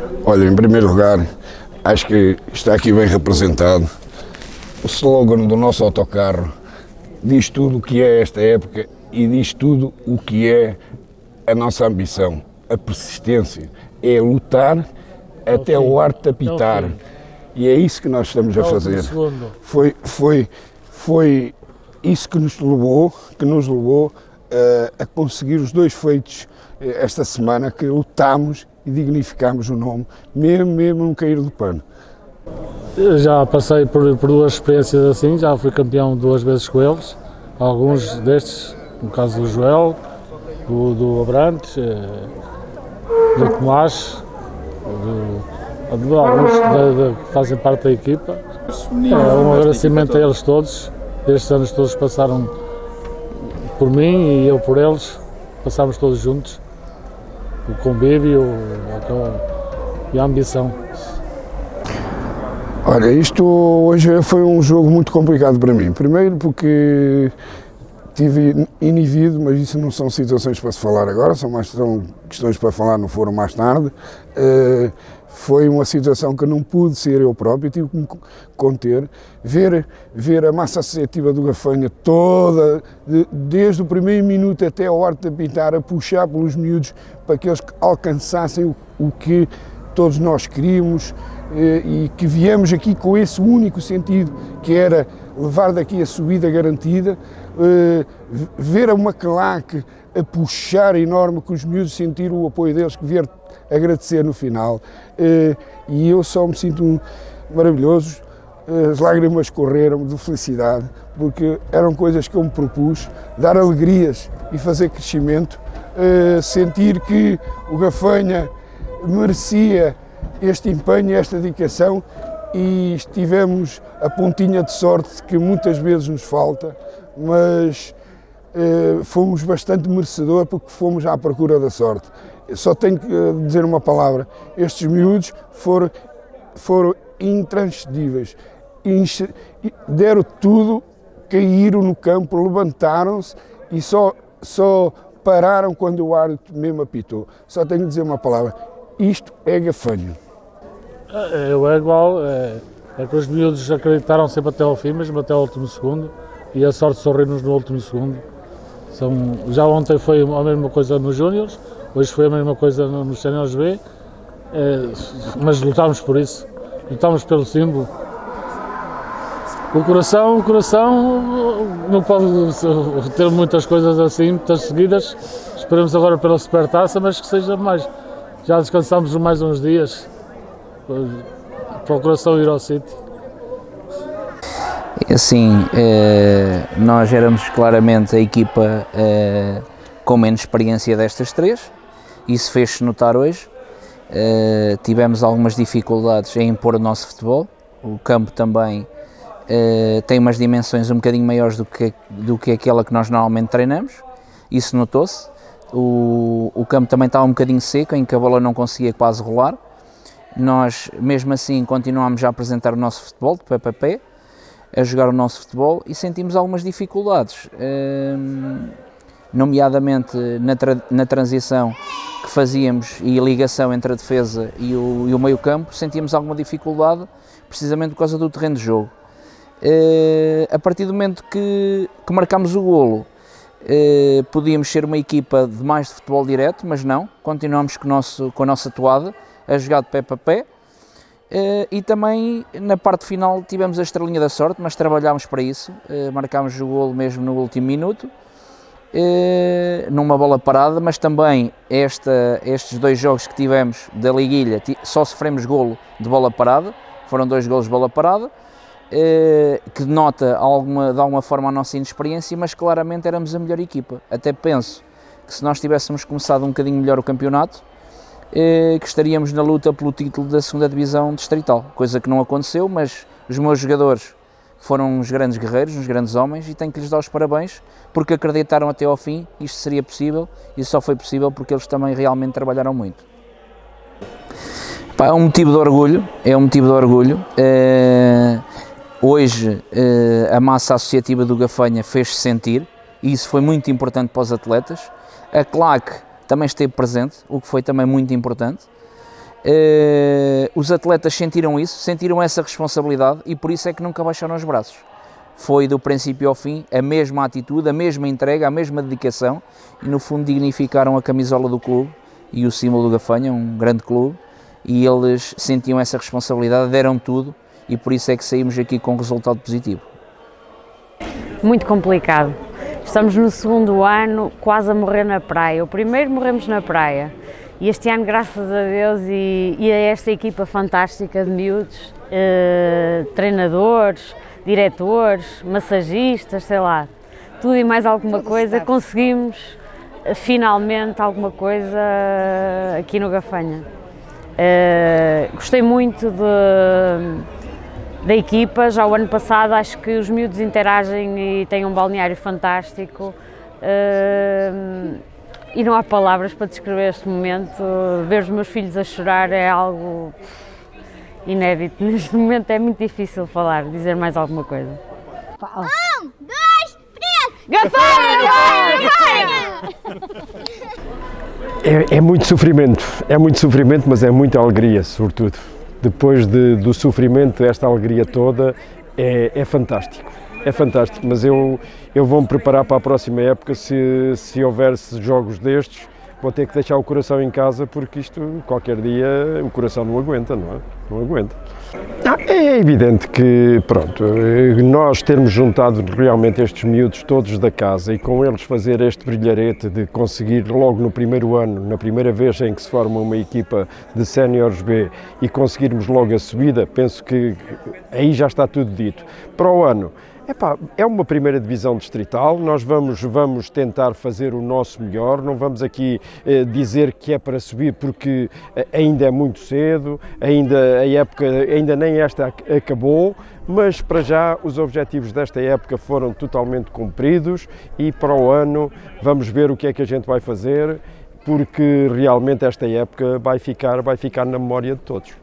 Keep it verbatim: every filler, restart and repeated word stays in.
Olha, em primeiro lugar, acho que está aqui bem representado. O slogan do nosso autocarro diz tudo o que é esta época e diz tudo o que é a nossa ambição, a persistência. É lutar até o arte apitar. E é isso que nós estamos a fazer. Foi, foi, foi isso que nos levou, que nos levou uh, a conseguir os dois feitos uh, esta semana, que lutámos e dignificámos o nome, mesmo, mesmo no cair do pano. Eu já passei por, por duas experiências assim, já fui campeão duas vezes com eles, alguns destes, no caso do Joel, do, do Abrantes, do Tomás, do, de alguns que fazem parte da equipa. É um agradecimento a eles todos, estes anos todos passaram por mim e eu por eles, passámos todos juntos, o convívio e a ambição. Olha, isto hoje foi um jogo muito complicado para mim. Primeiro porque tive inibido, mas isso não são situações para se falar agora, são, mais, são questões para falar no foro mais tarde. Uh, foi uma situação que não pude ser eu próprio, tive que me conter, ver, ver a massa associativa do Gafanha toda, de, desde o primeiro minuto até ao arte de apitar, a puxar pelos miúdos para que eles alcançassem o, o que todos nós queríamos, e que viemos aqui com esse único sentido, que era levar daqui a subida garantida, ver a Macalac a puxar enorme, que os miúdos sentiram o apoio deles, que vieram agradecer no final, e eu só me sinto maravilhoso, as lágrimas correram de felicidade, porque eram coisas que eu me propus, dar alegrias e fazer crescimento, sentir que o Gafanha merecia este empenho, esta dedicação, e tivemos a pontinha de sorte que muitas vezes nos falta, mas eh, fomos bastante merecedores porque fomos à procura da sorte. Eu só tenho que dizer uma palavra: estes miúdos foram, foram intranscendíveis, deram tudo, caíram no campo, levantaram-se e só, só pararam quando o árbitro mesmo apitou. Só tenho que dizer uma palavra: isto é Gafanho. Eu é igual, é, é que os miúdos acreditaram sempre até ao fim, mesmo até ao último segundo, e a sorte sorri-nos no último segundo. São, já ontem foi a mesma coisa nos Júniors, hoje foi a mesma coisa nos Séniores B, é, mas lutámos por isso, lutámos pelo símbolo. O coração, o coração não pode ter muitas coisas assim, muitas seguidas, esperemos agora pela supertaça, mas que seja mais. Já descansámos mais uns dias, para o coração ir ao sítio. Assim, eh, nós éramos claramente a equipa eh, com menos experiência destas três, isso fez-se notar hoje. Eh, tivemos algumas dificuldades em impor o nosso futebol, o campo também eh, tem umas dimensões um bocadinho maiores do que, do que aquela que nós normalmente treinamos, isso notou-se. O, o campo também estava um bocadinho seco, em que a bola não conseguia quase rolar. Nós, mesmo assim, continuámos a apresentar o nosso futebol de pé para pé, a jogar o nosso futebol, e sentimos algumas dificuldades, hum, nomeadamente na, tra na transição que fazíamos e a ligação entre a defesa e o, e o meio campo, sentíamos alguma dificuldade, precisamente por causa do terreno de jogo. Uh, a partir do momento que, que marcámos o golo, uh, podíamos ser uma equipa de mais de futebol direto, mas não, continuamos com, o nosso, com a nossa toada, a jogar de pé para pé, uh, e também na parte final tivemos a estrelinha da sorte, mas trabalhámos para isso, uh, marcámos o golo mesmo no último minuto, uh, numa bola parada, mas também esta, estes dois jogos que tivemos da liguilha, só sofremos golo de bola parada, foram dois golos de bola parada, uh, que denota alguma, de alguma forma a nossa inexperiência, mas claramente éramos a melhor equipa. Até penso que se nós tivéssemos começado um bocadinho melhor o campeonato, que estaríamos na luta pelo título da segunda divisão distrital, coisa que não aconteceu, mas os meus jogadores foram uns grandes guerreiros, uns grandes homens, e tenho que lhes dar os parabéns, porque acreditaram até ao fim, isto seria possível, e só foi possível porque eles também realmente trabalharam muito. Pá, é um motivo de orgulho, é um motivo de orgulho, uh, hoje uh, a massa associativa do Gafanha fez-se sentir, e isso foi muito importante para os atletas. A C L A C também esteve presente, o que foi também muito importante. Uh, os atletas sentiram isso, sentiram essa responsabilidade e por isso é que nunca baixaram os braços. Foi do princípio ao fim a mesma atitude, a mesma entrega, a mesma dedicação e no fundo dignificaram a camisola do clube e o símbolo do Gafanha, um grande clube, e eles sentiam essa responsabilidade, deram tudo e por isso é que saímos aqui com um resultado positivo. Muito complicado. Estamos no segundo ano quase a morrer na praia. O primeiro morremos na praia. E este ano, graças a Deus, e, e a esta equipa fantástica de miúdos, eh, treinadores, diretores, massagistas, sei lá, tudo e mais alguma coisa, conseguimos finalmente alguma coisa aqui no Gafanha. Eh, gostei muito de, da equipa, já o ano passado acho que os miúdos interagem e têm um balneário fantástico. Eh, E não há palavras para descrever este momento. Ver os meus filhos a chorar é algo inédito. Neste momento é muito difícil falar, dizer mais alguma coisa. Um, dois, três! Gafanha! É, é muito sofrimento, é muito sofrimento, mas é muita alegria, sobretudo. Depois de, do sofrimento, esta alegria toda é, é fantástico. É fantástico, mas eu, eu vou-me preparar para a próxima época, se, se houver jogos destes, vou ter que deixar o coração em casa, porque isto, qualquer dia, o coração não aguenta, não é? Não aguenta. Ah, é evidente que, pronto, nós termos juntado realmente estes miúdos todos da casa e com eles fazer este brilharete de conseguir logo no primeiro ano, na primeira vez em que se forma uma equipa de séniores B e conseguirmos logo a subida, penso que aí já está tudo dito. Para o ano, epá, é uma primeira divisão distrital, nós vamos, vamos tentar fazer o nosso melhor, não vamos aqui eh, dizer que é para subir porque ainda é muito cedo, ainda a época, ainda nem esta acabou, mas para já os objetivos desta época foram totalmente cumpridos e para o ano vamos ver o que é que a gente vai fazer, porque realmente esta época vai ficar, vai ficar na memória de todos.